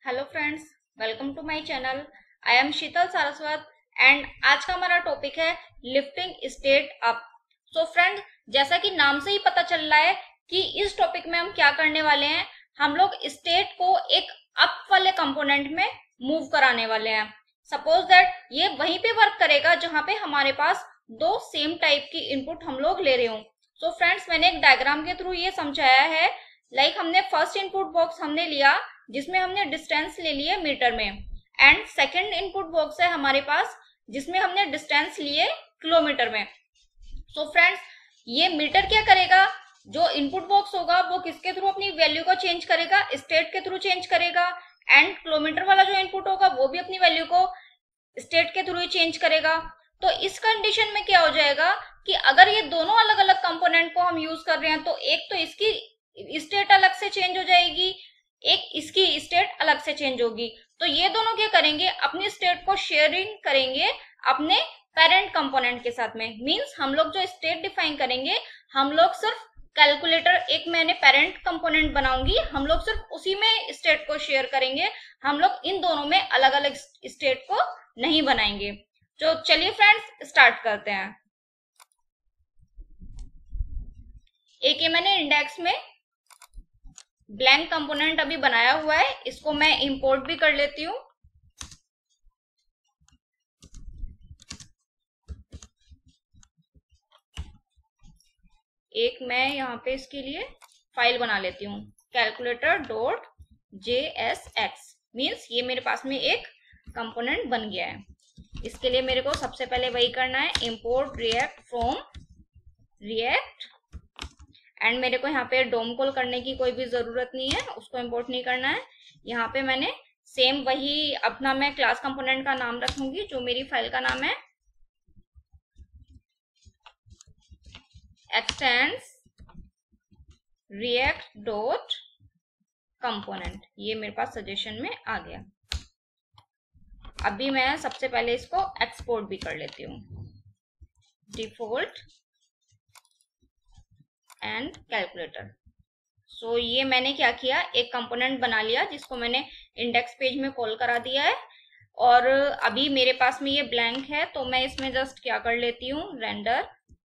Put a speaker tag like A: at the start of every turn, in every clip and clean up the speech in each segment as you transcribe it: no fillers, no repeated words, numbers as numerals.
A: Hello friends, welcome to my channel. I am Sheetal Saraswat and आज का हमारा टॉपिक है lifting state up. So friends, जैसा कि नाम से ही पता चल रहा है कि इस टॉपिक में हम क्या करने वाले हैं, हम लोग स्टेट को एक अप वाले कंपोनेंट में मूव कराने वाले हैं। सपोज दैट ये वहीं पे वर्क करेगा जहां पे हमारे पास दो सेम टाइप की इनपुट हम लोग ले रहे हो। सो फ्रेंड्स, मैंने एक डायग्राम के थ्रू ये समझाया है। हमने फर्स्ट इनपुट बॉक्स हमने लिया जिसमें हमने डिस्टेंस ले लिए मीटर में, एंड सेकंड इनपुट बॉक्स है हमारे पास जिसमें हमने डिस्टेंस लिए किलोमीटर में। सो फ्रेंड्स, ये मीटर क्या करेगा, जो इनपुट बॉक्स होगा वो किसके थ्रू अपनी वैल्यू को चेंज करेगा, स्टेट के थ्रू चेंज करेगा, एंड किलोमीटर वाला जो इनपुट होगा वो भी अपनी वैल्यू को स्टेट के थ्रू ही चेंज करेगा। तो इस कंडीशन में क्या हो जाएगा कि अगर ये दोनों अलग अलग कंपोनेंट को हम यूज कर रहे हैं तो एक तो इसकी स्टेट अलग से चेंज हो जाएगी, एक इसकी स्टेट अलग से चेंज होगी। तो ये दोनों क्या करेंगे, अपनी स्टेट को शेयरिंग करेंगे अपने पेरेंट कंपोनेंट के साथ में। मींस हम लोग जो स्टेट डिफाइन करेंगे, हम लोग सिर्फ कैलकुलेटर एक मैंने पेरेंट कंपोनेंट बनाऊंगी, हम लोग सिर्फ उसी में स्टेट को शेयर करेंगे, हम लोग इन दोनों में अलग अलग स्टेट को नहीं बनाएंगे। तो चलिए फ्रेंड्स स्टार्ट करते हैं। एक ये मैंने इंडेक्स में ब्लैंक कंपोनेंट अभी बनाया हुआ है, इसको मैं इंपोर्ट भी कर लेती हूँ। एक मैं यहाँ पे इसके लिए फाइल बना लेती हूँ, कैलकुलेटर डॉट JSX। मीन्स ये मेरे पास में एक कंपोनेंट बन गया है। इसके लिए मेरे को सबसे पहले वही करना है, import React from React, and मेरे को यहाँ पे डोम कॉल करने की कोई भी जरूरत नहीं है, उसको इंपोर्ट नहीं करना है। यहाँ पे मैंने सेम वही अपना मैं क्लास कंपोनेंट का नाम रखूंगी, जो मेरी फाइल का नाम है एक्सटेंड्स रिएक्ट डॉट कंपोनेंट। ये मेरे पास सजेशन में आ गया। अभी मैं सबसे पहले इसको एक्सपोर्ट भी कर लेती हूँ, डिफॉल्ट एंड कैलकुलेटर। सो ये मैंने क्या किया, एक कंपोनेंट बना लिया जिसको मैंने इंडेक्स पेज में कॉल करा दिया है, और अभी मेरे पास में ये ब्लैंक है तो मैं इसमें जस्ट क्या कर लेती हूँ, रेंडर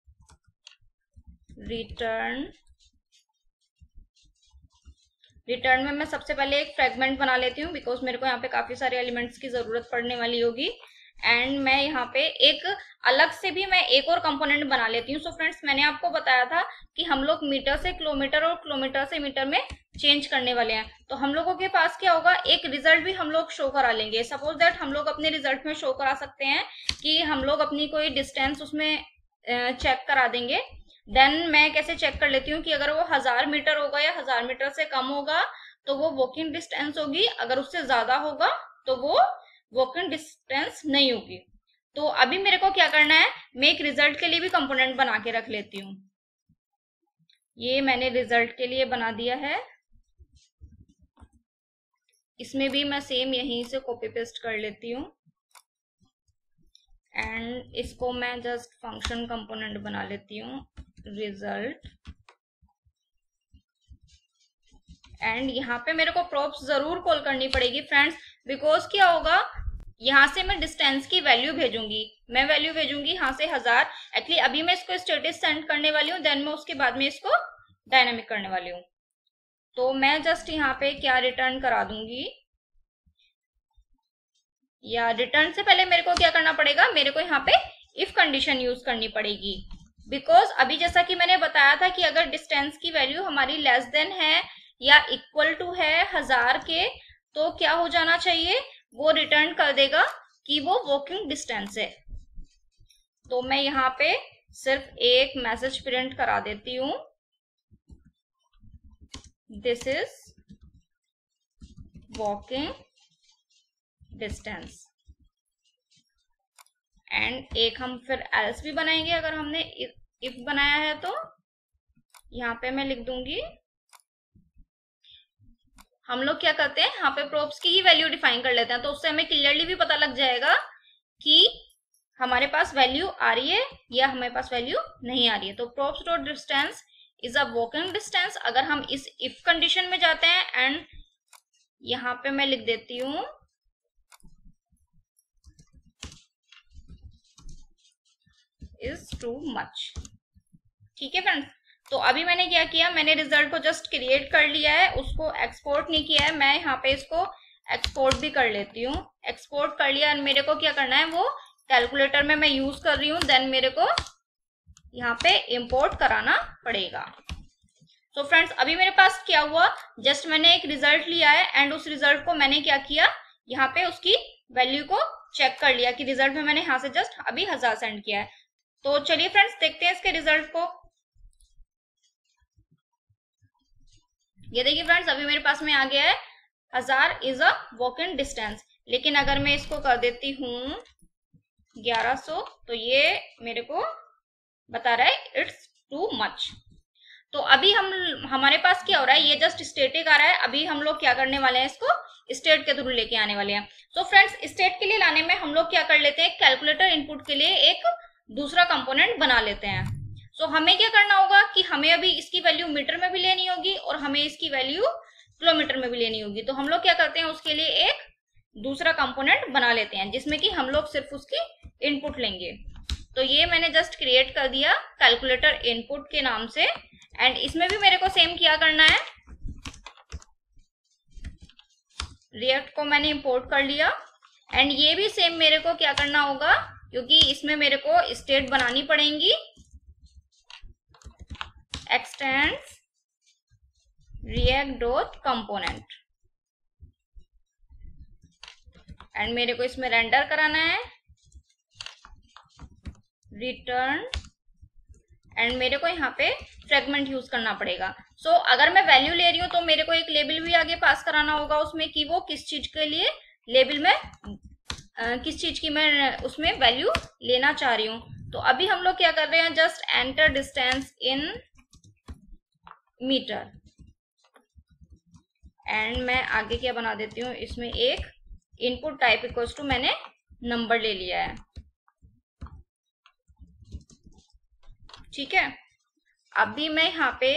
A: रिटर्न में मैं सबसे पहले एक फ्रेगमेंट बना लेती हूँ, बिकॉज मेरे को यहाँ पे काफी सारे एलिमेंट्स की जरूरत पड़ने वाली होगी। एंड मैं यहाँ पे एक अलग से भी मैं एक और कंपोनेंट बना लेती हूँ। सो फ्रेंड्स, मैंने आपको बताया था कि हम लोग मीटर से किलोमीटर और किलोमीटर से मीटर में चेंज करने वाले हैं। तो हम लोगों के पास क्या होगा, एक रिजल्ट भी हम लोग शो करा लेंगे। सपोज दैट हम लोग अपने रिजल्ट में शो करा सकते हैं कि हम लोग अपनी कोई डिस्टेंस उसमें चेक करा देंगे। देन मैं कैसे चेक कर लेती हूँ कि अगर वो 1000 मीटर होगा या 1000 मीटर से कम होगा तो वो वॉकिंग डिस्टेंस होगी, अगर उससे ज्यादा होगा तो वो वॉकिंग डिस्टेंस नहीं होगी। तो अभी मेरे को क्या करना है, मैं एक रिजल्ट के लिए भी कंपोनेंट बना के रख लेती हूँ। ये मैंने रिजल्ट के लिए बना दिया है, इसमें भी मैं सेम यहीं से कॉपी पेस्ट कर लेती हूँ, एंड इसको मैं जस्ट फंक्शन कंपोनेंट बना लेती हूँ, रिजल्ट। एंड यहाँ पे मेरे को प्रॉप्स जरूर कॉल करनी पड़ेगी फ्रेंड्स, बिकॉज क्या होगा, यहाँ से मैं डिस्टेंस की वैल्यू भेजूंगी, मैं वैल्यू भेजूंगी यहाँ से 1000। एक्चुअली अभी मैं इसको स्टेटस सेंड करने वाली हूँ, देन मैं उसके बाद में इसको डायनामिक करने वाली हूँ। तो मैं जस्ट यहाँ पे क्या रिटर्न करा दूंगी, या रिटर्न से पहले मेरे को क्या करना पड़ेगा, मेरे को यहाँ पे इफ कंडीशन यूज करनी पड़ेगी। बिकॉज अभी जैसा कि मैंने बताया था कि अगर डिस्टेंस की वैल्यू हमारी लेस देन है या इक्वल टू है 1000 के, तो क्या हो जाना चाहिए, वो रिटर्न कर देगा कि वो वॉकिंग डिस्टेंस है। तो मैं यहाँ पे सिर्फ एक मैसेज प्रिंट करा देती हूँ, this is walking distance. And एक हम फिर एल्स भी बनाएंगे, अगर हमने इफ बनाया है तो यहाँ पे मैं लिख दूंगी, हम लोग क्या करते हैं यहाँ पे प्रोब्स की ही वैल्यू डिफाइन कर लेते हैं, तो उससे हमें क्लियरली भी पता लग जाएगा कि हमारे पास वैल्यू आ रही है या हमारे पास वैल्यू नहीं आ रही है। तो props dot distance is a walking distance. अगर हम इस इफ कंडीशन में जाते हैं एंड यहाँ पे मैं लिख देती हूँ इज टू मच। ठीक है फ्रेंड्स, तो अभी मैंने क्या किया, मैंने रिजल्ट को जस्ट क्रिएट कर लिया है, उसको एक्सपोर्ट नहीं किया है। मैं यहाँ पे इसको एक्सपोर्ट भी कर लेती हूँ। एक्सपोर्ट कर लिया, मेरे को क्या करना है, वो कैलकुलेटर में मैं यूज कर रही हूँ, देन मेरे को यहाँ पे इंपोर्ट कराना पड़ेगा। तो फ्रेंड्स अभी मेरे पास क्या हुआ, जस्ट मैंने एक रिजल्ट लिया है एंड उस रिजल्ट को मैंने क्या किया, यहाँ पे उसकी वैल्यू को चेक कर लिया कि रिजल्ट में मैंने यहाँ से जस्ट अभी 1000 सेंड किया है। तो चलिए फ्रेंड्स देखते हैं इसके रिजल्ट को। ये देखिए फ्रेंड्स, अभी मेरे पास में आ गया है 1000 is a walk in distance. लेकिन अगर मैं इसको कर देती हूँ 1100, तो ये मेरे को बता रहा है इट्स टू मच। तो अभी हमारे पास क्या हो रहा है, ये जस्ट स्टेटिक आ रहा है। अभी हम लोग क्या करने वाले हैं, इसको स्टेट के थ्रू लेके आने वाले हैं। तो फ्रेंड्स स्टेट के लिए लाने में हम लोग क्या कर लेते हैं, कैलकुलेटर इनपुट के लिए एक दूसरा कंपोनेंट बना लेते हैं। सो हमें क्या करना होगा कि हमें अभी इसकी वैल्यू मीटर में भी लेनी होगी और हमें इसकी वैल्यू किलोमीटर में भी लेनी होगी। तो हम लोग क्या करते हैं, उसके लिए एक दूसरा कंपोनेंट बना लेते हैं जिसमें कि हम लोग सिर्फ उसकी इनपुट लेंगे। तो ये मैंने जस्ट क्रिएट कर दिया कैलकुलेटर इनपुट के नाम से, एंड इसमें भी मेरे को सेम क्या करना है, रिएक्ट को मैंने इंपोर्ट कर लिया एंड ये भी सेम मेरे को क्या करना होगा, क्योंकि इसमें मेरे को स्टेट बनानी पड़ेगी, extends React dot component, and मेरे को इसमें रेंडर कराना है रिटर्न, एंड मेरे को यहाँ पे फ्रेगमेंट यूज करना पड़ेगा। सो अगर मैं वैल्यू ले रही हूँ तो मेरे को एक लेबल भी आगे पास कराना होगा उसमें कि वो किस चीज के लिए लेबल में किस चीज की मैं उसमें वैल्यू लेना चाह रही हूँ। तो अभी हम लोग क्या कर रहे हैं, just enter distance in metre, and मैं आगे क्या बना देती हूँ, इसमें एक इनपुट टाइप इक्वल्स टू मैंने नंबर ले लिया है। ठीक है, अभी मैं यहाँ पे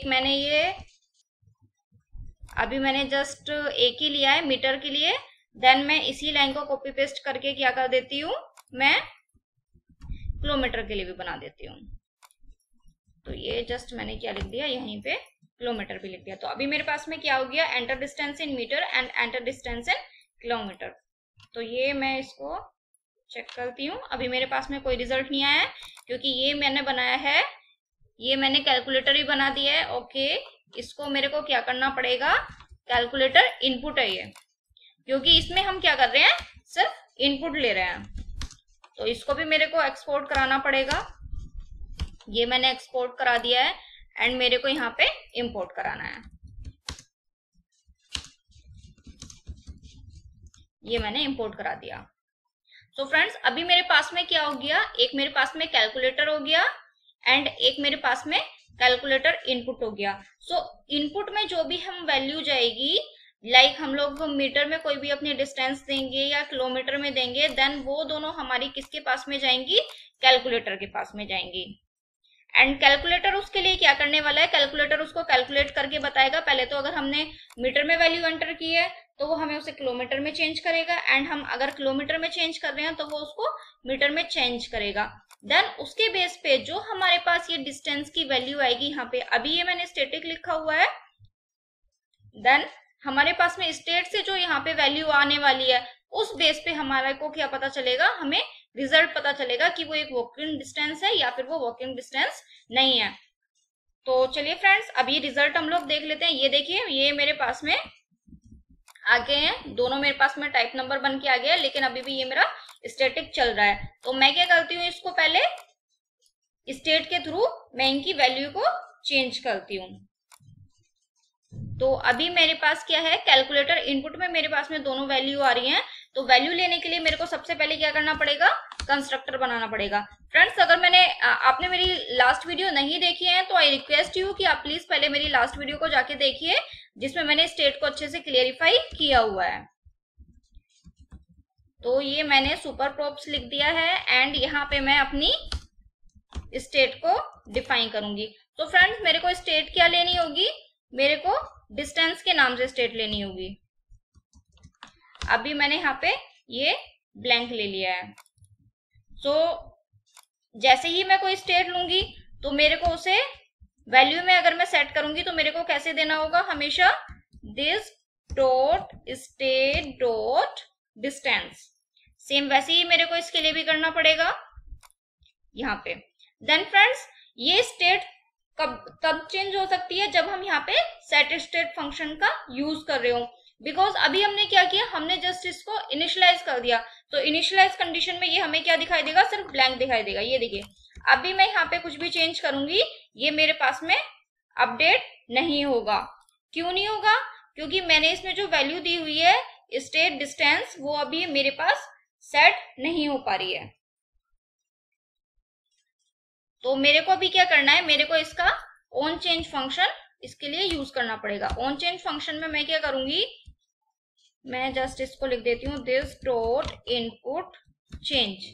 A: अभी मैंने जस्ट एक ही लिया है मीटर के लिए, देन मैं इसी लाइन को कॉपी पेस्ट करके क्या कर देती हूँ, मैं किलोमीटर के लिए भी बना देती हूँ। तो ये जस्ट मैंने क्या लिख दिया, यहीं पे किलोमीटर भी लिख दिया। तो अभी मेरे पास में क्या हो गया, enter distance in metre and enter distance in kilometre. तो ये मैं इसको चेक करती हूँ, अभी मेरे पास में कोई रिजल्ट नहीं आया है क्योंकि ये मैंने बनाया है, ये मैंने कैलकुलेटर भी बना दिया है। ओके, इसको मेरे को क्या करना पड़ेगा, कैलकुलेटर इनपुट है ये, क्योंकि इसमें हम क्या कर रहे हैं, सिर्फ इनपुट ले रहे हैं। तो इसको भी मेरे को एक्सपोर्ट कराना पड़ेगा, ये मैंने एक्सपोर्ट करा दिया है एंड मेरे को यहाँ पे इंपोर्ट कराना है, ये मैंने इंपोर्ट करा दिया। तो फ्रेंड्स अभी मेरे पास में क्या हो गया, एक मेरे पास में कैलकुलेटर हो गया एंड एक मेरे पास में कैलकुलेटर इनपुट हो गया। सो इनपुट में जो भी हम वैल्यू जाएगी, लाइक हम लोग मीटर में कोई भी अपनी डिस्टेंस देंगे या किलोमीटर में देंगे, देन वो दोनों हमारी किसके पास में जाएंगी, कैलकुलेटर के पास में जाएंगी। एंड कैलकुलेटर उसके लिए क्या करने वाला है, कैलकुलेटर उसको कैलकुलेट करके बताएगा। पहले तो अगर हमने मीटर में वैल्यू एंटर की है तो वो हमें उसे किलोमीटर में चेंज करेगा, एंड हम अगर किलोमीटर में चेंज कर रहे हैं तो वो उसको मीटर में चेंज करेगा। देन उसके बेस पे जो हमारे पास ये डिस्टेंस की वैल्यू आएगी, यहाँ पे अभी ये मैंने स्टैटिक लिखा हुआ है, देन हमारे पास में स्टेट से जो यहाँ पे वैल्यू आने वाली है उस बेस पे हमारे को क्या पता चलेगा, हमें रिजल्ट पता चलेगा कि वो एक वॉकिंग डिस्टेंस है या फिर वो वॉकिंग डिस्टेंस नहीं है। तो चलिए फ्रेंड्स अभी रिजल्ट हम लोग देख लेते हैं। ये देखिए, ये मेरे पास में आ गए हैं, दोनों मेरे पास में टाइप नंबर बन के आ गया है, लेकिन अभी भी ये मेरा स्टैटिक चल रहा है। तो मैं क्या करती हूँ, इसको पहले स्टेट के थ्रू मैं इनकी वैल्यू को चेंज करती हूँ। तो अभी मेरे पास क्या है, कैलकुलेटर इनपुट में मेरे पास में दोनों वैल्यू आ रही हैं। तो वैल्यू लेने के लिए मेरे को सबसे पहले क्या करना पड़ेगा, कंस्ट्रक्टर बनाना पड़ेगा। फ्रेंड्स अगर आपने मेरी लास्ट वीडियो नहीं देखी है तो आई रिक्वेस्ट यू कि आप प्लीज पहले मेरी लास्ट वीडियो को जाके देखिए, जिसमें मैंने स्टेट को अच्छे से क्लियरिफाई किया हुआ है। तो ये मैंने सुपर प्रॉप्स लिख दिया है एंड यहाँ पे मैं अपनी स्टेट को डिफाइन करूंगी। तो फ्रेंड्स मेरे को स्टेट क्या लेनी होगी, मेरे को डिस्टेंस के नाम से स्टेट लेनी होगी। अभी मैंने यहाँ पे ये ब्लैंक ले लिया है। सो जैसे ही मैं कोई स्टेट लूंगी तो मेरे को उसे वैल्यू में अगर मैं सेट करूंगी तो मेरे को कैसे देना होगा, हमेशा this dot state dot distance. Same वैसे ही मेरे को इसके लिए भी करना पड़ेगा यहाँ पे। देन फ्रेंड्स, ये स्टेट कब चेंज हो सकती है, जब हम यहाँ पे सेट स्टेट फंक्शन का यूज कर रहे हो। बिकॉज अभी हमने क्या किया, हमने जस्ट इसको इनिशियलाइज कर दिया, तो इनिशियलाइज कंडीशन में ये हमें क्या दिखाई देगा, सिर्फ ब्लैंक दिखाई देगा। ये देखिए, अभी मैं यहाँ पे कुछ भी चेंज करूंगी ये मेरे पास में अपडेट नहीं होगा। क्यों नहीं होगा, क्योंकि मैंने इसमें जो वैल्यू दी हुई है स्टेट डिस्टेंस, वो अभी मेरे पास सेट नहीं हो पा रही है। तो मेरे को अभी क्या करना है, मेरे को इसका ऑन चेंज फंक्शन इसके लिए यूज करना पड़ेगा। ऑन चेंज फंक्शन में मैं क्या करूंगी, मैं जस्ट इसको लिख देती हूँ दिस डॉट इनपुट चेंज।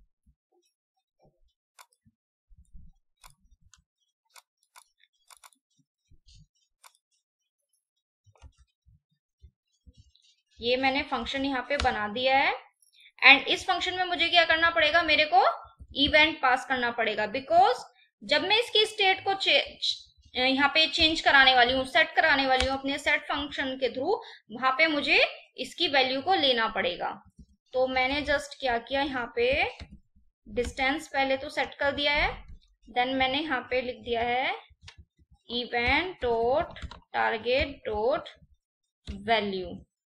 A: ये मैंने फंक्शन यहाँ पे बना दिया है। एंड इस फंक्शन में मुझे क्या करना पड़ेगा, मेरे को इवेंट पास करना पड़ेगा। बिकॉज जब मैं इसकी स्टेट को यहाँ पे चेंज कराने वाली हूँ, सेट कराने वाली हूँ अपने सेट फंक्शन के थ्रू, वहां पे मुझे इसकी वैल्यू को लेना पड़ेगा। तो मैंने जस्ट क्या किया, यहाँ पे डिस्टेंस पहले तो सेट कर दिया है, देन मैंने यहाँ पे लिख दिया है event dot target dot value.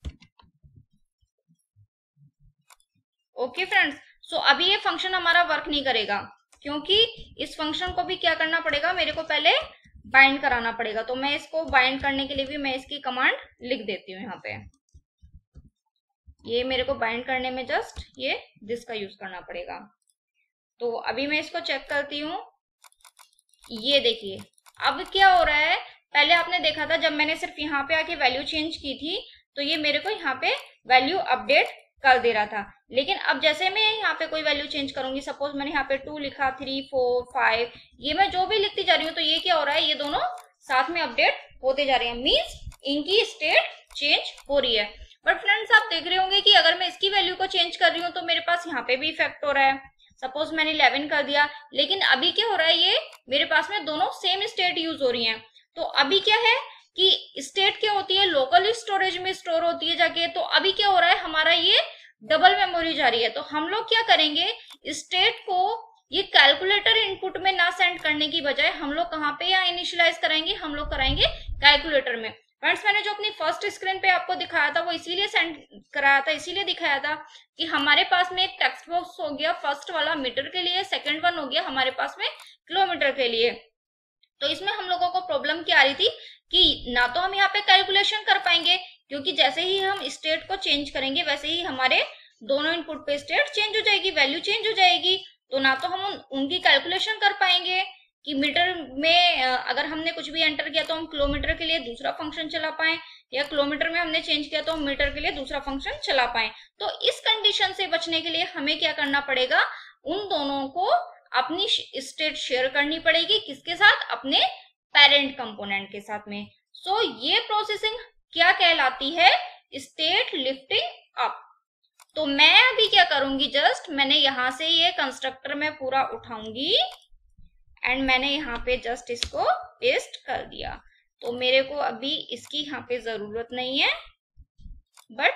A: Okay friends, so अभी ये फंक्शन हमारा वर्क नहीं करेगा, क्योंकि इस फंक्शन को भी क्या करना पड़ेगा, मेरे को पहले बाइंड कराना पड़ेगा। तो मैं इसको बाइंड करने के लिए भी मैं इसकी कमांड लिख देती हूँ यहाँ पे। ये मेरे को बाइंड करने में जस्ट ये दिस का यूज करना पड़ेगा। तो अभी मैं इसको चेक करती हूँ, ये देखिए अब क्या हो रहा है। पहले आपने देखा था जब मैंने सिर्फ यहाँ पे आके वैल्यू चेंज की थी तो ये मेरे को यहाँ पे वैल्यू अपडेट कर दे रहा था। लेकिन अब जैसे मैं यहाँ पे कोई वैल्यू चेंज करूंगी, सपोज मैंने यहाँ पे 2 लिखा, 3, 4, 5, ये मैं जो भी लिखती जा रही हूँ, तो ये क्या हो रहा है, ये दोनों साथ में अपडेट होते जा रहे हैं, मीन्स इनकी स्टेट चेंज हो रही है। बट फ्रेंड्स, आप देख रहे होंगे कि अगर मैं इसकी वैल्यू को चेंज कर रही हूँ तो मेरे पास यहाँ पे भी इफेक्ट हो रहा है। सपोज मैंने 11 कर दिया, लेकिन अभी क्या हो रहा है, ये मेरे पास में दोनों सेम स्टेट यूज हो रही है। तो अभी क्या है कि स्टेट क्या होती है, लोकल स्टोरेज में स्टोर होती है जाके। तो अभी क्या हो रहा है, हमारा ये डबल मेमोरी जा रही है। तो हम लोग क्या करेंगे, स्टेट को ये कैलकुलेटर इनपुट में ना सेंड करने की बजाय हम लोग कहाँ पे या इनिशियलाइज कराएंगे, हम लोग कराएंगे कैलकुलेटर में। फ्रेंड्स, मैंने जो अपनी फर्स्ट स्क्रीन पे आपको दिखाया था वो इसीलिए सेंड कराया था, इसीलिए दिखाया था कि हमारे पास में एक टेक्स्ट बॉक्स हो गया फर्स्ट वाला मीटर के लिए, सेकंड वन हो गया हमारे पास में किलोमीटर के लिए। तो इसमें हम लोगों को प्रॉब्लम क्या आ रही थी कि ना तो हम यहाँ पे कैलकुलेशन कर पाएंगे, क्योंकि जैसे ही हम स्टेट को चेंज करेंगे वैसे ही हमारे दोनों इनपुट पे स्टेट चेंज हो जाएगी, वैल्यू चेंज हो जाएगी। तो ना तो हम उनकी कैलकुलेशन कर पाएंगे कि मीटर में अगर हमने कुछ भी एंटर किया तो हम किलोमीटर के लिए दूसरा फंक्शन चला पाए, या किलोमीटर में हमने चेंज किया तो हम मीटर के लिए दूसरा फंक्शन चला पाए। तो इस कंडीशन से बचने के लिए हमें क्या करना पड़ेगा, उन दोनों को अपनी स्टेट शेयर करनी पड़ेगी, किसके साथ, अपने पेरेंट कंपोनेंट के साथ में। सो ये प्रोसेसिंग क्या कहलाती है, स्टेट लिफ्टिंग अप। तो मैं अभी क्या करूंगी, जस्ट मैंने यहां से ये कंस्ट्रक्टर में पूरा उठाऊंगी एंड मैंने यहाँ पे जस्ट इसको पेस्ट कर दिया। तो मेरे को अभी इसकी यहाँ पे जरूरत नहीं है, बट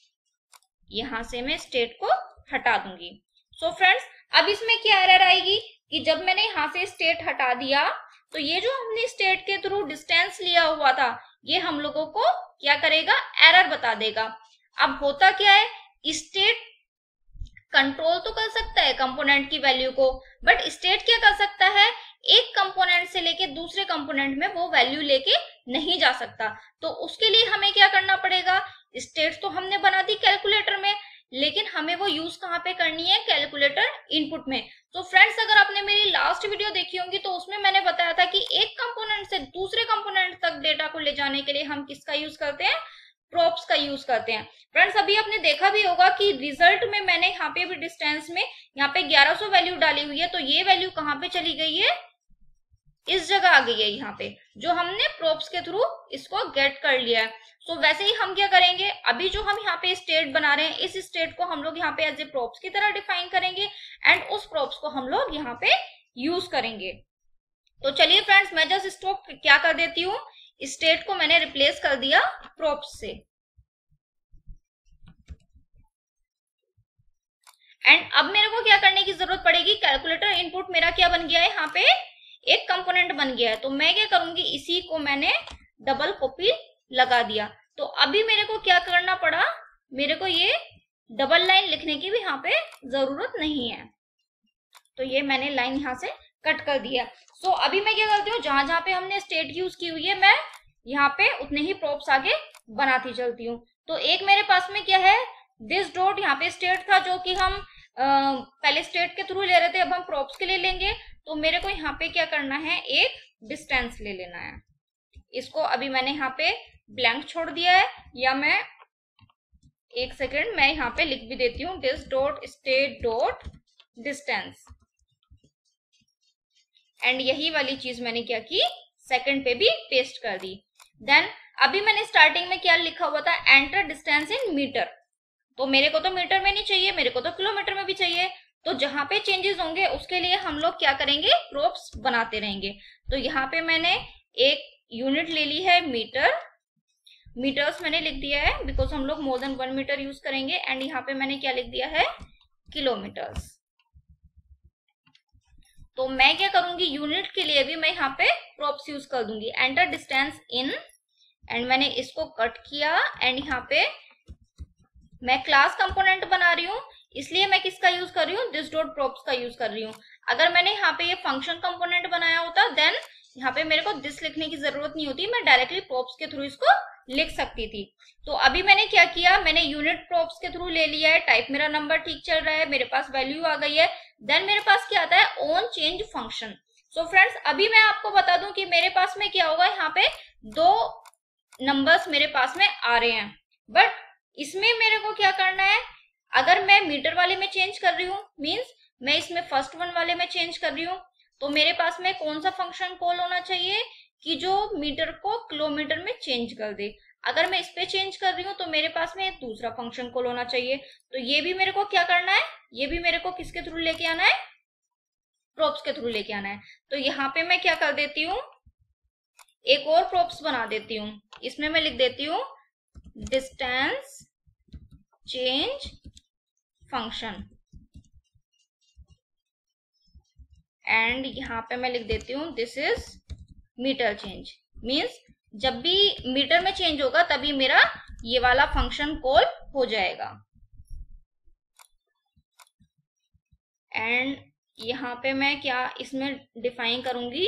A: यहां से मैं स्टेट को हटा दूंगी। सो फ्रेंड्स, अब इसमें क्या एरर आएगी कि जब मैंने यहाँ से स्टेट हटा दिया तो ये जो हमने स्टेट के थ्रू डिस्टेंस लिया हुआ था ये हम लोगों को क्या करेगा, एरर बता देगा। अब होता क्या है, स्टेट कंट्रोल तो कर सकता है कंपोनेंट की वैल्यू को, बट स्टेट क्या कर सकता है, एक कंपोनेंट से लेके दूसरे कंपोनेंट में वो वैल्यू लेके नहीं जा सकता। तो उसके लिए हमें क्या करना पड़ेगा, स्टेट तो हमने बना दी कैलकुलेटर में, लेकिन हमें वो यूज कहाँ पे करनी है, कैलकुलेटर इनपुट में। तो फ्रेंड्स, अगर आपने मेरी लास्ट वीडियो देखी होंगी तो उसमें मैंने बताया था कि एक कंपोनेंट से दूसरे कंपोनेंट तक डेटा को ले जाने के लिए हम किसका यूज करते हैं, प्रोप्स का यूज करते हैं। फ्रेंड्स, अभी आपने देखा भी होगा कि रिजल्ट में मैंने यहाँ पे भी डिस्टेंस में यहाँ पे 1100 वैल्यू डाली हुई है, तो ये वैल्यू कहाँ पे चली गई है, इस जगह आ गई है यहाँ पे, जो हमने प्रोब्स के थ्रू इसको गेट कर लिया है। सो वैसे ही हम क्या करेंगे, अभी जो हम यहाँ पे स्टेट बना रहे हैं, इस स्टेट को हम लोग यहाँ पे एज ए प्रोब्स की तरह डिफाइन करेंगे एंड उस प्रोब्स को हम लोग यहाँ पे यूज करेंगे। तो चलिए फ्रेंड्स, मैं जस्ट इसको क्या कर देती हूँ, स्टेट को मैंने रिप्लेस कर दिया प्रोब्स से। एंड अब मेरे को क्या करने की जरूरत पड़ेगी, कैलकुलेटर इनपुट मेरा क्या बन गया है, यहाँ पे एक कंपोनेंट बन गया है। तो मैं क्या करूंगी, इसी को मैंने डबल कॉपी लगा दिया। तो अभी मेरे को क्या करना पड़ा, मेरे को ये डबल लाइन लिखने की भी यहाँ पे जरूरत नहीं है। तो ये मैंने लाइन यहाँ से कट कर दिया। सो अभी मैं क्या करती हूँ, जहां जहां पे हमने स्टेट यूज की हुई है, मैं यहाँ पे उतने ही प्रोब्स आगे बनाती चलती हूँ। तो एक मेरे पास में क्या है, दिस डॉट, यहाँ पे स्टेट था जो कि हम पहले स्टेट के थ्रू ले रहे थे, अब हम प्रोब्स के लिए लेंगे। तो मेरे को यहाँ पे क्या करना है, एक डिस्टेंस ले लेना है। इसको अभी मैंने यहाँ पे ब्लैंक छोड़ दिया है, या मैं एक सेकेंड मैं यहाँ पे लिख भी देती हूँ, this dot state dot distance. And यही वाली चीज मैंने क्या की, सेकंड पे भी पेस्ट कर दी। देन अभी मैंने स्टार्टिंग में क्या लिखा हुआ था, एंटर डिस्टेंस इन मीटर। तो मेरे को तो मीटर में नहीं चाहिए, मेरे को तो किलोमीटर में भी चाहिए। तो जहां पे चेंजेस होंगे उसके लिए हम लोग क्या करेंगे, प्रोब्स बनाते रहेंगे। तो यहाँ पे मैंने एक यूनिट ले ली है मीटर, मीटर्स मैंने लिख दिया है बिकॉज हम लोग मोर देन 1 मीटर यूज करेंगे। एंड यहाँ पे मैंने क्या लिख दिया है, किलोमीटर्स। तो मैं क्या करूंगी, यूनिट के लिए भी मैं यहाँ पे प्रोब्स यूज कर दूंगी, एंटर डिस्टेंस इन। एंड मैंने इसको कट किया एंड यहाँ पे मैं क्लास कंपोनेंट बना रही हूँ, इसलिए मैं किसका यूज कर रही हूँ, दिस डॉट प्रोब्स का यूज कर रही हूँ। अगर मैंने यहाँ पे ये फंक्शन कंपोनेंट बनाया होता देन यहाँ पे मेरे को दिस लिखने की जरूरत नहीं होती, मैं डायरेक्टली प्रोब्स के थ्रू इसको लिख सकती थी। तो अभी मैंने क्या किया, मैंने यूनिट प्रोब्स के थ्रू ले लिया है, टाइप मेरा नंबर ठीक चल रहा है, मेरे पास वैल्यू आ गई है। देन मेरे पास क्या आता है, on change function. So friends, अभी मैं आपको बता दूं कि मेरे पास में क्या होगा, यहाँ पे 2 नंबर्स मेरे पास में आ रहे हैं, बट इसमें मेरे को क्या करना है, अगर मैं मीटर वाले में चेंज कर रही हूँ, मीन्स मैं इसमें फर्स्ट वन वाले में चेंज कर रही हूँ, तो मेरे पास में कौन सा फंक्शन कॉल होना चाहिए कि जो मीटर को किलोमीटर में चेंज कर दे। अगर मैं इस पे चेंज कर रही हूँ तो मेरे पास में दूसरा फंक्शन कॉल होना चाहिए। तो ये भी मेरे को क्या करना है, ये भी मेरे को किसके थ्रू लेके आना है, प्रोब्स के थ्रू लेके आना है। तो यहाँ पे मैं क्या कर देती हूँ, एक और प्रोब्स बना देती हूँ, इसमें मैं लिख देती हूँ डिस्टेंस चेंज फंक्शन। एंड यहाँ पे मैं लिख देती हूँ this is metre change. Means जब भी मीटर में चेंज होगा तभी मेरा ये वाला फंक्शन कॉल हो जाएगा। एंड यहाँ पे मैं क्या इसमें डिफाइन करूंगी,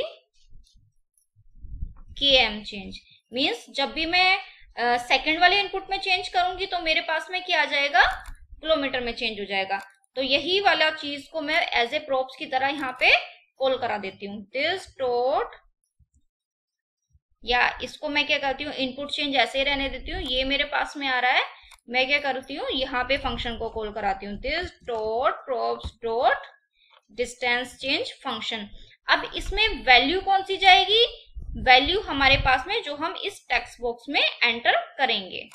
A: km चेंज। मीन्स जब भी मैं सेकंड वाले इनपुट में चेंज करूंगी तो मेरे पास में क्या आ जाएगा, किलोमीटर में चेंज हो जाएगा। तो यही वाला चीज को मैं एज ए प्रोब्स की तरह यहाँ पे कॉल करा देती हूँ, दिस डॉट, या इसको मैं क्या करती हूँ, इनपुट चेंज ऐसे ही रहने देती हूँ, ये मेरे पास में आ रहा है, मैं क्या करती हूँ, यहाँ पे फंक्शन को कॉल कराती हूँ, this dot props dot distance change function. अब इसमें वैल्यू कौन सी जाएगी, वैल्यू हमारे पास में जो हम इस टेक्स्ट बॉक्स में एंटर करेंगे।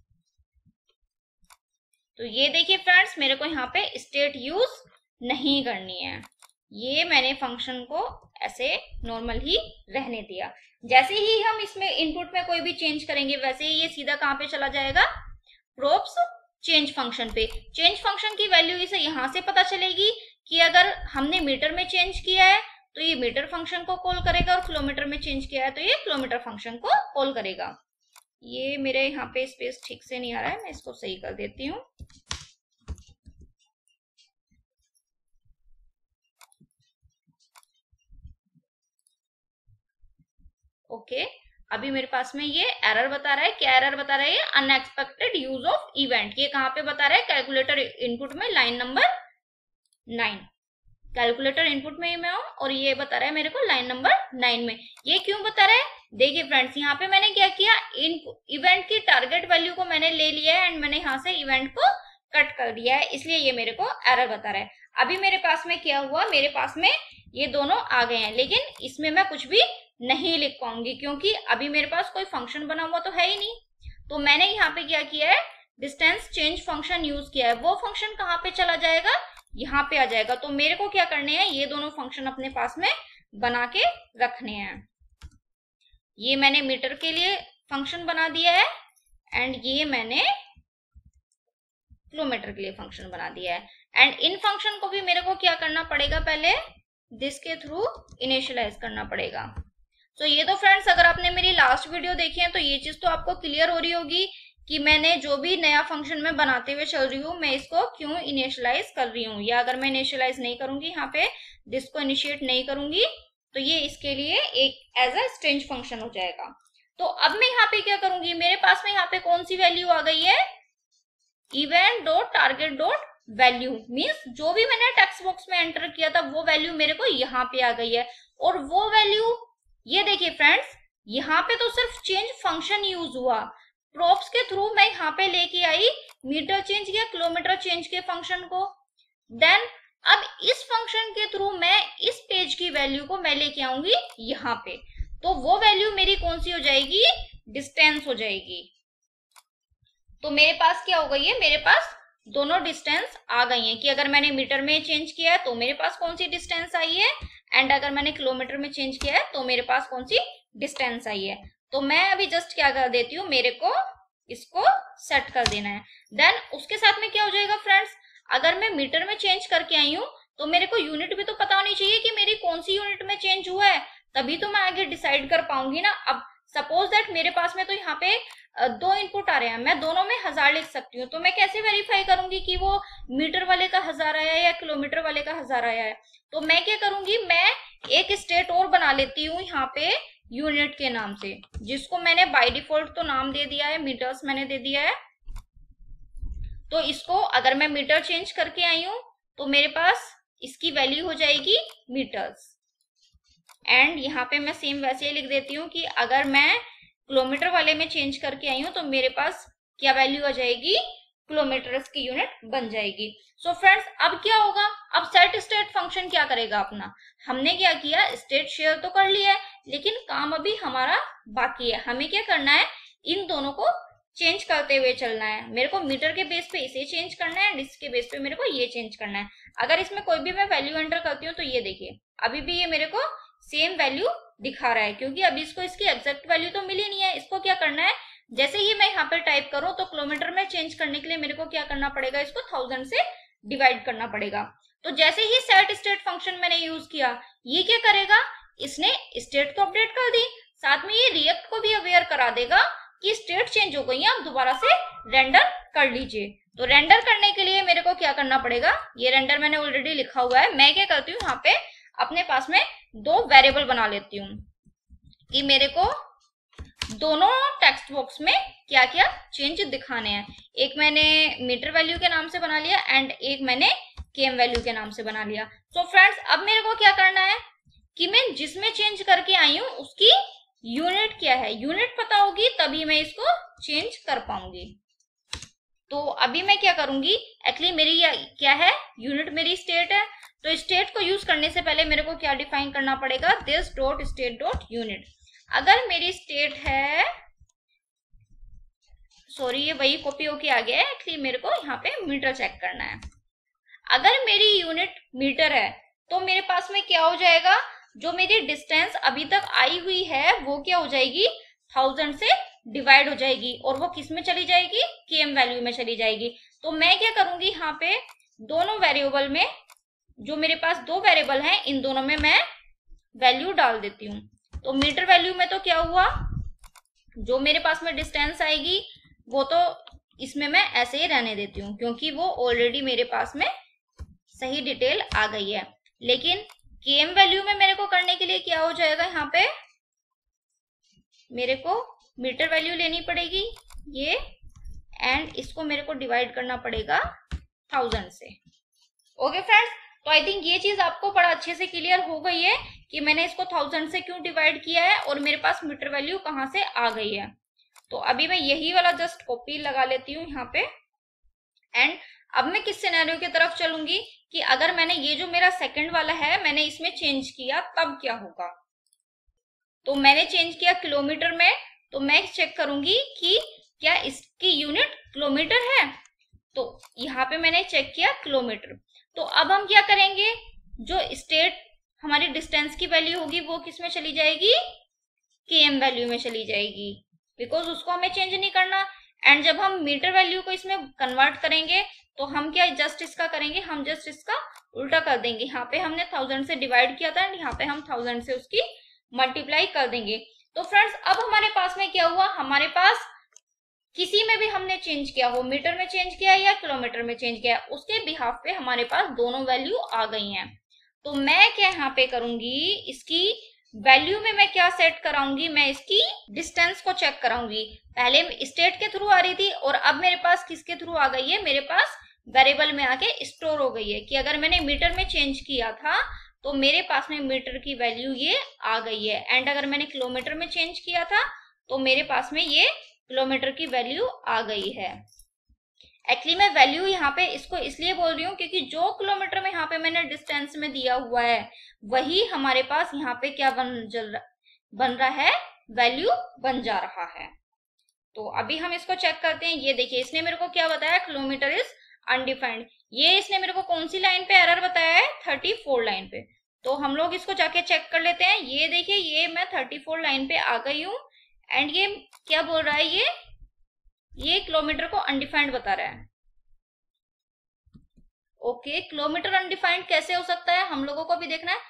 A: तो ये देखिए फ्रेंड्स, मेरे को यहाँ पे स्टेट यूज नहीं करनी है, ये मैंने फंक्शन को ऐसे नॉर्मल ही रहने दिया। जैसे ही हम इसमें इनपुट में कोई भी चेंज करेंगे वैसे ही ये सीधा कहाँ पे चला जाएगा, प्रोब्स चेंज फंक्शन पे। चेंज फंक्शन की वैल्यू इसे यहाँ से पता चलेगी कि अगर हमने मीटर में चेंज किया है तो ये मीटर फंक्शन को कॉल करेगा, और किलोमीटर में चेंज किया है तो ये किलोमीटर फंक्शन को कॉल करेगा। ये मेरे यहाँ पे स्पेस ठीक से नहीं आ रहा है, मैं इसको सही कर देती हूँ। ओके, अभी मेरे पास में ये एरर बता रहा है, क्या एरर बता रहा है, ये अनएक्सपेक्टेड यूज ऑफ इवेंट। ये कहाँ पे बता रहा है, कैलकुलेटर इनपुट में लाइन नंबर 9, कैलकुलेटर इनपुट में मैं हूं और ये बता रहा है मेरे को लाइन नंबर 9 में। ये क्यों बता रहा है, देखिए फ्रेंड्स, यहाँ पे मैंने क्या किया, इवेंट की टारगेट वैल्यू को मैंने ले लिया है एंड मैंने यहाँ से इवेंट को कट कर दिया है, इसलिए ये मेरे को एरर बता रहा है। अभी मेरे पास में क्या हुआ, मेरे पास में ये दोनों आ गए हैं, लेकिन इसमें मैं कुछ भी नहीं लिख पाऊंगी क्योंकि अभी मेरे पास कोई फंक्शन बना हुआ तो है ही नहीं। तो मैंने यहाँ पे क्या किया है, डिस्टेंस चेंज फंक्शन यूज किया है। वो फंक्शन कहाँ पे चला जाएगा, यहाँ पे आ जाएगा। तो मेरे को क्या करने हैं, ये दोनों फंक्शन अपने पास में बना के रखने हैं। ये मैंने मीटर के लिए फंक्शन बना दिया है एंड ये मैंने किलोमीटर के लिए फंक्शन बना दिया है। एंड इन फंक्शन को भी मेरे को क्या करना पड़ेगा, पहले दिस के थ्रू इनिशियलाइज करना पड़ेगा। तो ये तो फ्रेंड्स, अगर आपने मेरी लास्ट वीडियो देखी है तो ये चीज तो आपको क्लियर हो रही होगी कि मैंने जो भी नया फंक्शन मैं बनाते हुए चल रही हूँ, मैं इसको क्यों इनिशियलाइज कर रही हूँ। या अगर मैं इनिशियलाइज नहीं करूंगी, यहाँ पे दिस को इनिशिएट नहीं करूंगी, तो ये इसके लिए एक एज अ स्ट्रिंग फंक्शन हो जाएगा। तो अब मैं यहाँ पे क्या करूंगी, मेरे पास में यहाँ पे कौन सी वैल्यू आ गई है, event dot target dot value, means जो भी मैंने टेक्स्ट बॉक्स में एंटर किया था वो वैल्यू मेरे को यहाँ पे आ गई है। और वो वैल्यू, ये देखिए फ्रेंड्स, यहाँ पे तो सिर्फ चेंज फंक्शन यूज हुआ, प्रोप्स के थ्रू मैं यहाँ पे लेके आई मीटर चेंज या किलोमीटर चेंज के फंक्शन को। देन अब इस फंक्शन के थ्रू मैं इस पेज की वैल्यू को मैं लेके आऊंगी यहाँ पे, तो वो वैल्यू मेरी कौन सी हो जाएगी, डिस्टेंस हो जाएगी। तो मेरे पास क्या हो गई है, मेरे पास दोनों डिस्टेंस आ गई हैं कि अगर मैंने मीटर में चेंज किया है तो मेरे पास कौन सी डिस्टेंस आई है, एंड अगर मैंने किलोमीटर में चेंज किया है तो मेरे पास कौन सी डिस्टेंस आई है। तो मैं अभी जस्ट क्या कर देती हूँ, मेरे को इसको सेट कर देना है। देन उसके साथ में क्या हो जाएगा फ्रेंड्स, अगर मैं मीटर में चेंज करके आई हूँ तो मेरे को यूनिट भी तो पता होनी चाहिए कि मेरी कौन सी यूनिट में चेंज हुआ है, तभी तो मैं आगे डिसाइड कर पाऊंगी ना। अब सपोज दैट मेरे पास में तो यहाँ पे दो इनपुट आ रहे हैं, मैं दोनों में 1000 लिख सकती हूँ, तो मैं कैसे वेरीफाई करूंगी कि वो मीटर वाले का 1000 आया है या किलोमीटर वाले का 1000 आया है। तो मैं क्या करूंगी, मैं एक स्टेट और बना लेती हूँ यहाँ पे यूनिट के नाम से, जिसको मैंने बाय डिफॉल्ट तो नाम दे दिया है, मीटर्स मैंने दे दिया है। तो इसको अगर मैं मीटर चेंज करके आई हूं तो मेरे पास इसकी वैल्यू हो जाएगी मीटर्स। एंड यहाँ पे मैं सेम वैसे ही लिख देती हूँ कि अगर मैं किलोमीटर वाले में चेंज करके आई हूँ तो मेरे पास क्या वैल्यू आ जाएगी, किलोमीटर्स की यूनिट बन जाएगी। सो फ्रेंड्स, अब क्या होगा, अब सेट स्टेट फंक्शन क्या करेगा अपना, हमने क्या किया, स्टेट शेयर तो कर लिया है, लेकिन काम अभी हमारा बाकी है। हमें क्या करना है, इन दोनों को चेंज करते हुए चलना है। मेरे को मीटर के बेस पे इसे चेंज करना है एंड इसके बेस पे मेरे को ये चेंज करना है। अगर इसमें कोई भी मैं वैल्यू एंटर करती हूँ तो ये देखिए अभी भी ये मेरे को सेम वैल्यू दिखा रहा है, क्योंकि अभी इसको इसकी एग्जैक्ट वैल्यू तो मिली नहीं है। इसको क्या करना है, जैसे ही मैं यहाँ पे टाइप करूं तो किलोमीटर में चेंज करने के लिए मेरे को क्या करना पड़ेगा, इसको 1000 से डिवाइड करना पड़ेगा। तो जैसे ही सेट स्टेट फंक्शन मैंने यूज किया, ये क्या करेगा, इसने स्टेट तो अपडेट कर दी, साथ में ये रिएक्ट को भी अवेयर करा देगा कि स्टेट चेंज हो गई है, आप दोबारा से रेंडर कर लीजिए। तो रेंडर करने के लिए मेरे को क्या करना पड़ेगा, ये रेंडर मैंने ऑलरेडी लिखा हुआ है। मैं क्या करती हूँ, यहाँ पे अपने पास में दो वेरिएबल बना लेती हूँ कि मेरे को दोनों टेक्स्ट बॉक्स में क्या क्या चेंज दिखाने हैं। एक मैंने मीटर वैल्यू के नाम से बना लिया एंड एक मैंने केम वैल्यू के नाम से बना लिया। सो फ्रेंड्स, अब मेरे को क्या करना है कि मैं जिसमें चेंज करके आई हूँ उसकी यूनिट क्या है, यूनिट पता होगी तभी मैं इसको चेंज कर पाऊंगी। तो अभी मैं क्या करूंगी, एक्चुअली मेरी क्या है, यूनिट मेरी स्टेट है, तो स्टेट को यूज करने से पहले मेरे को क्या डिफाइन करना पड़ेगा, this dot state dot unit. अगर मेरी स्टेट है, सॉरी ये वही कॉपी होके आ गया है, एक्चुअली मेरे को यहाँ पे मीटर चेक करना है। अगर मेरी यूनिट मीटर है तो मेरे पास में क्या हो जाएगा, जो मेरी डिस्टेंस अभी तक आई हुई है वो क्या हो जाएगी, 1000 से डिवाइड हो जाएगी और वो किस में चली जाएगी, केम वैल्यू में चली जाएगी। तो मैं क्या करूंगी, यहाँ पे दोनों वेरिएबल में, जो मेरे पास दो वेरिएबल हैं, इन दोनों में मैं वैल्यू डाल देती हूँ। तो मीटर वैल्यू में तो क्या हुआ, जो मेरे पास में डिस्टेंस आएगी वो तो इसमें मैं ऐसे ही रहने देती हूँ, क्योंकि वो ऑलरेडी मेरे पास में सही डिटेल आ गई है। लेकिन केम वैल्यू में मेरे को करने के लिए क्या हो जाएगा, यहाँ पे मेरे को मीटर वैल्यू लेनी पड़ेगी ये, एंड इसको मेरे को डिवाइड करना पड़ेगा 1000 से। ओके फ्रेंड्स, तो आई थिंक ये चीज आपको बड़ा अच्छे से क्लियर हो गई है कि मैंने इसको 1000 से क्यों डिवाइड किया है और मेरे पास मीटर वैल्यू कहाँ से आ गई है। तो अभी मैं यही वाला जस्ट कॉपी लगा लेती हूँ यहाँ पे, एंड अब मैं किस सिनेरियो की तरफ चलूंगी कि अगर मैंने ये जो मेरा सेकंड वाला है मैंने इसमें चेंज किया तब क्या होगा। तो मैंने चेंज किया किलोमीटर में, तो मैं चेक करूंगी कि क्या इसकी यूनिट किलोमीटर है। तो यहाँ पे मैंने चेक किया किलोमीटर। तो अब हम क्या करेंगे, जो स्टेट हमारी डिस्टेंस की वैल्यू होगी वो किस में चली जाएगी, km वैल्यू में चली जाएगी, बिकॉज उसको हमें चेंज नहीं करना। एंड जब हम मीटर वैल्यू को इसमें कन्वर्ट करेंगे तो हम क्या जस्ट इसका करेंगे, हम जस्ट इसका उल्टा कर देंगे। यहाँ पे हमने 1000 से डिवाइड किया था एंड यहाँ पे हम 1000 से उसकी मल्टीप्लाई कर देंगे। तो फ्रेंड्स अब हमारे पास में क्या हुआ, हमारे पास किसी में भी हमने चेंज किया हो, मीटर में चेंज किया या किलोमीटर में चेंज किया, उसके बिहाफ पे हमारे पास दोनों वैल्यू आ गई हैं। तो मैं क्या यहाँ पे करूंगी, इसकी वैल्यू में मैं क्या सेट कराऊंगी, मैं इसकी डिस्टेंस को चेक कराऊंगी। पहले स्टेट के थ्रू आ रही थी और अब मेरे पास किसके थ्रू आ गई है, मेरे पास वेरिएबल में आके स्टोर हो गई है कि अगर मैंने मीटर में चेंज किया था तो मेरे पास में मीटर की वैल्यू ये आ गई है। एंड अगर मैंने किलोमीटर में चेंज किया था तो मेरे पास में ये किलोमीटर की वैल्यू आ गई है। एक्चुअली मैं वैल्यू यहाँ पे इसको इसलिए बोल रही हूँ क्योंकि जो किलोमीटर में यहाँ पे मैंने डिस्टेंस में दिया हुआ है वही हमारे पास यहाँ पे क्या बन रहा है, वैल्यू बन जा रहा है। तो अभी हम इसको चेक करते हैं। ये देखिए इसने मेरे को क्या बताया, किलोमीटर इज अनडिफाइंड। ये इसने मेरे को कौन सी लाइन पे एरर बताया है, 34 लाइन पे। तो हम लोग इसको जाके चेक कर लेते हैं। ये देखिए ये मैं 34 लाइन पे आ गई हूँ एंड ये क्या बोल रहा है, ये किलोमीटर को अनडिफाइंड बता रहा है। ओके, किलोमीटर अनडिफाइंड कैसे हो सकता है, हम लोगों को भी देखना है।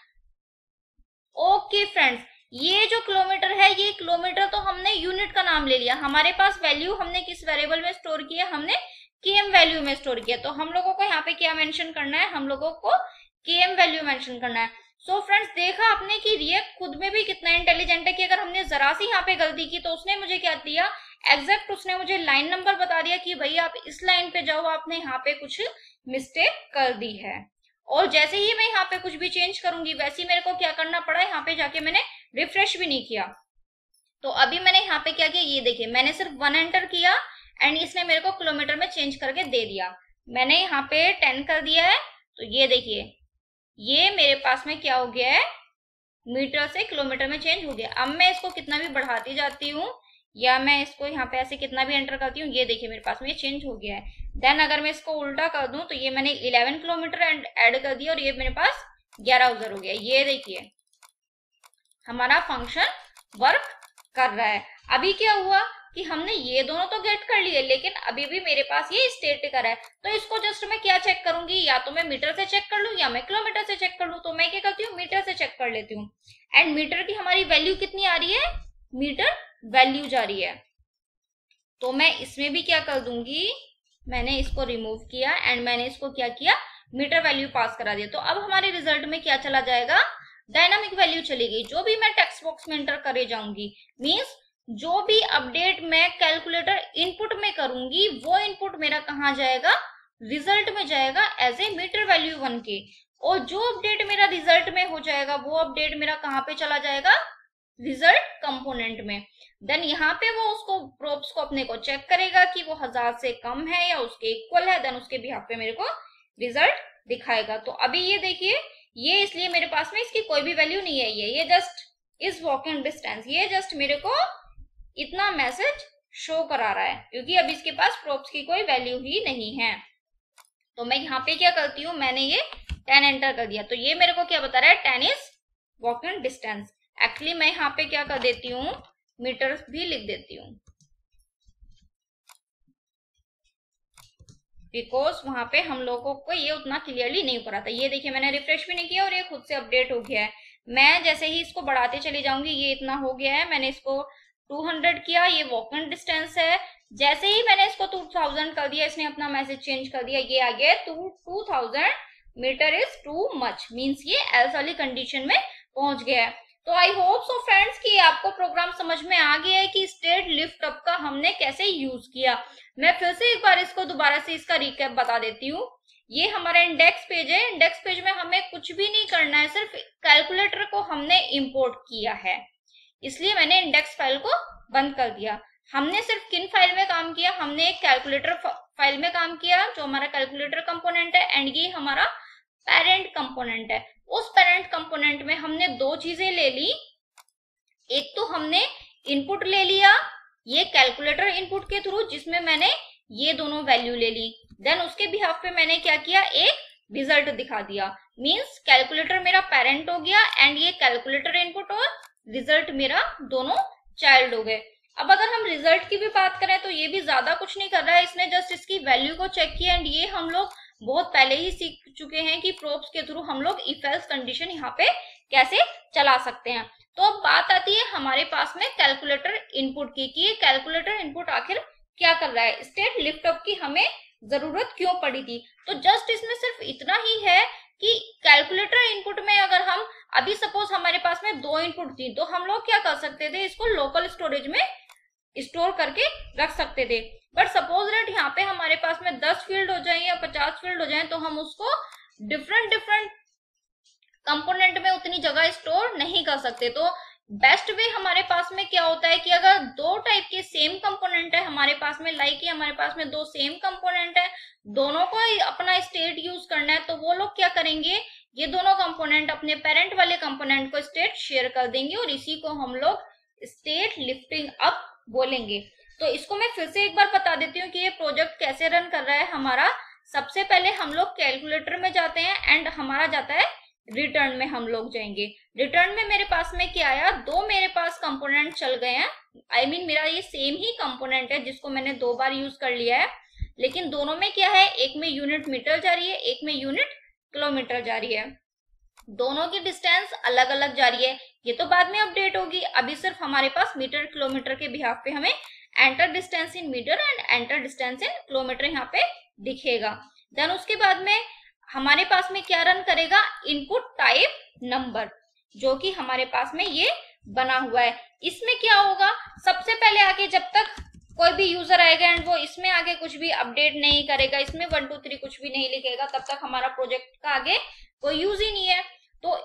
A: ओके फ्रेंड्स, ये जो किलोमीटर है ये किलोमीटर तो हमने यूनिट का नाम ले लिया, हमारे पास वैल्यू हमने किस वेरिएबल में स्टोर किया, हमने km वैल्यू में स्टोर किया। तो हम लोगों को यहाँ पे क्या मेंशन करना है, हम लोगों को km वैल्यू मेंशन करना है। सो फ्रेंड्स देखा आपने कि रिएक्ट खुद में भी कितना इंटेलिजेंट है कि अगर हमने जरा सी यहाँ पे गलती की तो उसने मुझे क्या दिया, एग्जैक्ट उसने मुझे लाइन नंबर बता दिया कि भाई आप इस लाइन पे जाओ, आपने यहाँ पे कुछ मिस्टेक कर दी है। और जैसे ही मैं यहाँ पे कुछ भी चेंज करूंगी वैसे ही मेरे को क्या करना पड़ा, यहाँ पे जाके मैंने रिफ्रेश भी नहीं किया। तो अभी मैंने यहाँ पे क्या किया, ये देखिए मैंने सिर्फ 1 एंटर किया एंड इसने मेरे को किलोमीटर में चेंज करके दे दिया। मैंने यहाँ पे 10 कर दिया है तो ये देखिए ये मेरे पास में क्या हो गया है, मीटर से किलोमीटर में चेंज हो गया। अब मैं इसको कितना भी बढ़ाती जाती हूँ या मैं इसको यहाँ पे ऐसे कितना भी एंटर करती हूँ, ये देखिए मेरे पास में ये चेंज हो गया है। देन अगर मैं इसको उल्टा कर दूं तो ये मैंने 11 किलोमीटर ऐड कर दिया और ये मेरे पास 11,000 हो गया। ये देखिए हमारा फंक्शन वर्क कर रहा है। अभी क्या हुआ कि हमने ये दोनों तो गेट कर लिए लेकिन अभी भी मेरे पास ये स्टेटिक है। तो इसको जस्ट मैं क्या चेक करूंगी, या तो मैं मीटर से चेक कर लूं या मैं किलोमीटर से चेक कर लूं। तो मैं क्या करती हूँ, मीटर से चेक कर लेती हूँ। एंड मीटर की हमारी वैल्यू कितनी आ रही है, मीटर वैल्यू जा रही है। तो मैं इसमें भी क्या कर दूंगी, मैंने इसको रिमूव किया एंड मैंने इसको क्या किया, मीटर वैल्यू पास करा दिया। तो अब हमारे रिजल्ट में क्या चला जाएगा, डायनामिक वैल्यू चली गई। जो भी मैं टेक्स्ट बॉक्स में एंटर करे जाऊंगी, मींस जो भी अपडेट मैं कैलकुलेटर इनपुट में करूंगी वो इनपुट मेरा कहाँ जाएगा, रिजल्ट में जाएगा एज ए मीटर वैल्यू 1 के। और जो अपडेट मेरा रिजल्ट में हो जाएगा वो अपडेट मेरा कहाँ पे चला जाएगा, रिजल्ट कंपोनेंट में। देन यहाँ पे वो उसको प्रोब्स को अपने को चेक करेगा कि वो 1000 से कम है या उसके इक्वल है। देन उसके बिहाफ पे मेरे को रिजल्ट दिखाएगा। तो अभी ये देखिए ये इसलिए मेरे पास में इसकी कोई भी वैल्यू नहीं है, ये जस्ट इज वॉकिंग डिस्टेंस, ये जस्ट मेरे को इतना मैसेज शो करा रहा है क्योंकि अभी इसके पास प्रोब्स की कोई वैल्यू ही नहीं है। तो मैं यहाँ पे क्या करती हूँ, मैंने ये 10 एंटर कर दिया तो ये मेरे को क्या बता रहा है, 10 इज वॉकिंग डिस्टेंस। एक्चुअली मैं यहाँ पे क्या कर देती हूँ, मीटर्स भी लिख देती हूँ बिकॉज वहां पे हम लोगों को ये उतना क्लियरली नहीं पता था। ये देखिए मैंने रिफ्रेश भी नहीं किया और ये खुद से अपडेट हो गया है। मैं जैसे ही इसको बढ़ाते चली जाऊंगी ये इतना हो गया है, मैंने इसको 200 किया, ये वॉकिंग डिस्टेंस है। जैसे ही मैंने इसको 2000 कर दिया इसने अपना मैसेज चेंज कर दिया, ये आ गया 2000 metre is too much, means ये एल्स वाली कंडीशन में पहुंच गया है। तो आई होप सो फ्रेंड्स कि आपको प्रोग्राम समझ में आ गया है कि स्टेट लिफ्ट अप का हमने कैसे यूज किया। मैं फिर से एक बार इसको दोबारा से इसका रिकैप बता देती हूँ। ये हमारा इंडेक्स पेज है, इंडेक्स पेज में हमें कुछ भी नहीं करना है, सिर्फ कैलकुलेटर को हमने इंपोर्ट किया है, इसलिए मैंने इंडेक्स फाइल को बंद कर दिया। हमने सिर्फ किन फाइल में काम किया, हमने एक कैलकुलेटर फाइल में काम किया जो हमारा कैलकुलेटर कंपोनेंट है, एंड ये हमारा पेरेंट कंपोनेंट है। उस पेरेंट कंपोनेंट में हमने दो चीजें ले ली, एक तो हमने इनपुट ले लिया ये कैलकुलेटर इनपुट के थ्रू, जिसमें मैंने ये दोनों वैल्यू ले ली। देन उसके बिहाफ पे मैंने क्या किया, एक रिजल्ट दिखा दिया। मींस कैलकुलेटर मेरा पेरेंट हो गया एंड ये कैलकुलेटर इनपुट और रिजल्ट मेरा दोनों चाइल्ड हो गए। अब अगर हम रिजल्ट की भी बात करें तो ये भी ज्यादा कुछ नहीं कर रहा है, इसने जस्ट इसकी वैल्यू को चेक किया एंड ये हम लोग बहुत पहले ही सीख चुके हैं कि प्रोब्स के थ्रू हम लोग इफ एल्स कंडीशन यहाँ पे कैसे चला सकते हैं। तो अब बात आती है हमारे पास में कैलकुलेटर इनपुट की, कि ये कैलकुलेटर इनपुट आखिर क्या कर रहा है, स्टेट लिफ्ट अप की हमें जरूरत क्यों पड़ी थी। तो जस्ट इसमें सिर्फ इतना ही है कि कैलकुलेटर इनपुट में अगर हम अभी सपोज हमारे पास में दो इनपुट थी, तो हम लोग क्या कर सकते थे, इसको लोकल स्टोरेज में स्टोर करके रख सकते थे। बट सपोज दैट यहाँ पे हमारे पास में 10 फील्ड हो जाए या 50 फील्ड हो जाए, तो हम उसको डिफरेंट कंपोनेंट में उतनी जगह स्टोर नहीं कर सकते। तो बेस्ट वे हमारे पास में क्या होता है कि अगर दो टाइप के सेम कंपोनेंट है हमारे पास में, लाइक कि हमारे पास में दो सेम कंपोनेंट है, दोनों को अपना स्टेट यूज करना है, तो वो लोग क्या करेंगे, ये दोनों कंपोनेंट अपने पेरेंट वाले कंपोनेंट को स्टेट शेयर कर देंगे और इसी को हम लोग स्टेट लिफ्टिंग अप बोलेंगे। तो इसको मैं फिर से एक बार बता देती हूँ कि ये प्रोजेक्ट कैसे रन कर रहा है हमारा। सबसे पहले हम लोग कैलकुलेटर में जाते हैं एंड हमारा जाता है रिटर्न में हम लोग जाएंगे। रिटर्न में मेरे पास में क्या आया, दो मेरे पास कंपोनेंट चल गए हैं। आई मीन मेरा ये सेम ही कंपोनेंट है जिसको मैंने दो बार यूज कर लिया है, लेकिन दोनों में क्या है, एक में यूनिट मीटर जा रही है, एक में यूनिट किलोमीटर जा रही है। दोनों की डिस्टेंस अलग अलग जा रही है, ये तो बाद में अपडेट होगी। अभी सिर्फ हमारे पास मीटर किलोमीटर के बिहाफ पे हमें enter distance in metre and enter distance in kilometre यहाँ पे दिखेगा। देन उसके बाद में हमारे पास में क्या रन करेगा, इनपुट टाइप नंबर, जो कि हमारे पास में ये बना हुआ है। इसमें क्या होगा, सबसे पहले आगे जब तक कोई भी यूजर आएगा एंड वो इसमें आगे कुछ भी अपडेट नहीं करेगा, इसमें 1 2 3 कुछ भी नहीं लिखेगा, तब तक हमारा प्रोजेक्ट का आगे कोई यूज ही नहीं है। तो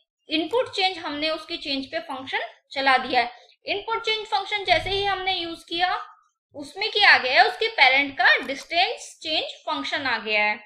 A: इनपुट चेंज हमने उसकी चेंज पे फंक्शन चला दिया है। इनपुट चेंज फंक्शन जैसे ही हमने यूज किया, उसमें क्या आ गया है, उसके पेरेंट का डिस्टेंस चेंज फंक्शन आ गया है।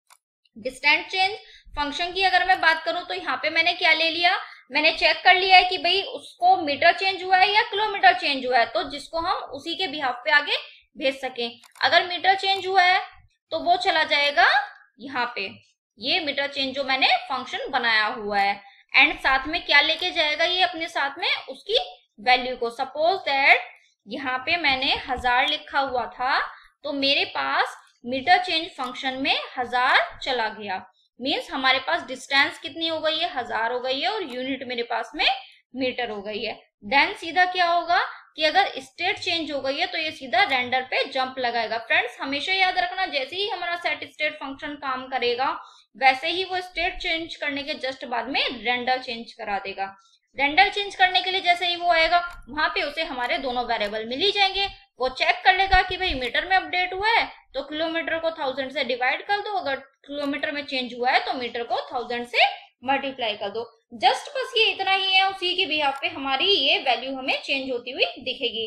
A: डिस्टेंस चेंज फंक्शन की अगर मैं बात करूं तो यहाँ पे मैंने क्या ले लिया, मैंने चेक कर लिया है कि भाई उसको मीटर चेंज हुआ है या किलोमीटर चेंज हुआ है, तो जिसको हम उसी के बिहाफ पे आगे भेज सकें। अगर मीटर चेंज हुआ है तो वो चला जाएगा यहाँ पे, ये मीटर चेंज जो मैंने फंक्शन बनाया हुआ है, एंड साथ में क्या लेके जाएगा ये अपने साथ में उसकी वैल्यू को। सपोज दैट यहाँ पे मैंने 1000 लिखा हुआ था, तो मेरे पास मीटर चेंज फंक्शन में 1000 चला गया। मीन्स हमारे पास डिस्टेंस कितनी हो गई है, 1000 हो गई है, और यूनिट मेरे पास में मीटर हो गई है। देन सीधा क्या होगा कि अगर स्टेट चेंज हो गई है तो ये सीधा रेंडर पे जंप लगाएगा। फ्रेंड्स हमेशा याद रखना, जैसे ही हमारा सेट स्टेट फंक्शन काम करेगा वैसे ही वो स्टेट चेंज करने के जस्ट बाद में रेंडर चेंज करा देगा। रेंडर चेंज करने के लिए जैसे ही वो आएगा वहां पे उसे हमारे दोनों वेरिएबल मिल ही जाएंगे। वो चेक कर लेगा कि भाई मीटर में अपडेट हुआ है तो किलोमीटर को 1000 से डिवाइड कर दो, अगर किलोमीटर में चेंज हुआ है तो मीटर को 1000 से मल्टीप्लाई कर दो। जस्ट बस ये इतना ही है, उसी के बिहाफ पे हमारी ये वैल्यू हमें चेंज होती हुई दिखेगी।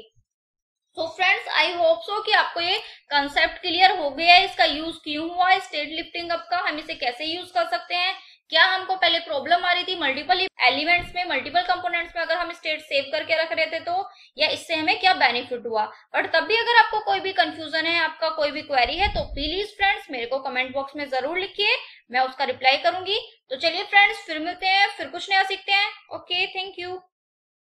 A: तो फ्रेंड्स आई होप सो कि आपको ये कंसेप्ट क्लियर हो गया है, इसका यूज क्यों हुआ है, स्टेट लिफ्टिंग अप का हम इसे कैसे यूज कर सकते हैं। क्या हमको पहले प्रॉब्लम आ रही थी मल्टीपल एलिमेंट्स में, मल्टीपल कंपोनेंट्स में अगर हम स्टेट सेव करके रख रहे थे तो, या इससे हमें क्या बेनिफिट हुआ। बट तब भी अगर आपको कोई भी कंफ्यूजन है, आपका कोई भी क्वेरी है, तो प्लीज फ्रेंड्स मेरे को कमेंट बॉक्स में जरूर लिखिए, मैं उसका रिप्लाई करूंगी। तो चलिए फ्रेंड्स फिर मिलते हैं, फिर कुछ नया सीखते हैं। Okay, thank you.